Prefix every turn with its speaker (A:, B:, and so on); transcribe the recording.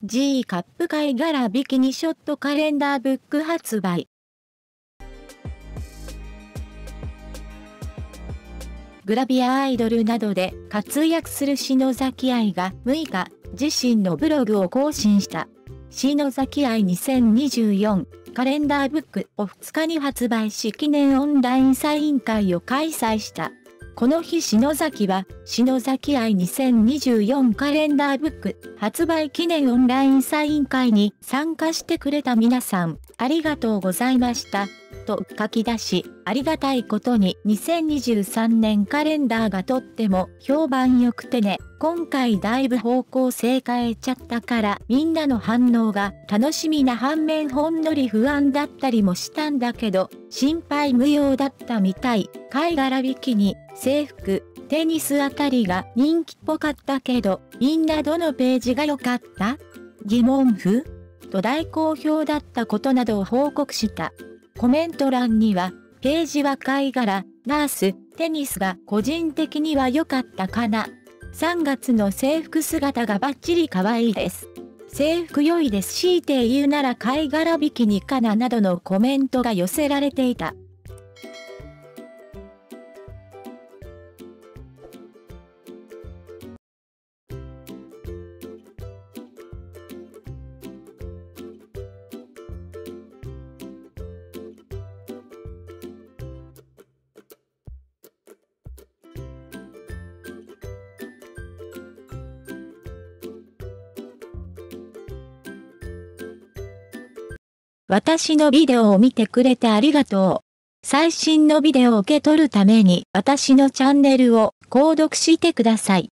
A: G カップ貝殻ビキニショットカレンダーブック発売。グラビアアイドルなどで活躍する篠崎愛が6日、自身のブログを更新した。篠崎愛2024カレンダーブックを2日に発売し記念オンラインサイン会を開催した。この日篠崎は、篠崎愛2024カレンダーブック発売記念オンラインサイン会に参加してくれた皆さん、ありがとうございました。と書き出し、ありがたいことに2023年カレンダーがとっても評判良くてね、今回だいぶ方向性変えちゃったからみんなの反応が楽しみな反面ほんのり不安だったりもしたんだけど、心配無用だったみたい。貝殻ビキニ、制服、テニスあたりが人気っぽかったけど、みんなどのページが良かった？疑問符？と大好評だったことなどを報告した。コメント欄には、ページは貝殻、ナース、テニスが個人的には良かったかな。3月の制服姿がバッチリ可愛いです。制服良いです。強いて言うなら貝殻ビキニかななどのコメントが寄せられていた。私のビデオを見てくれてありがとう。最新のビデオを受け取るために私のチャンネルを購読してください。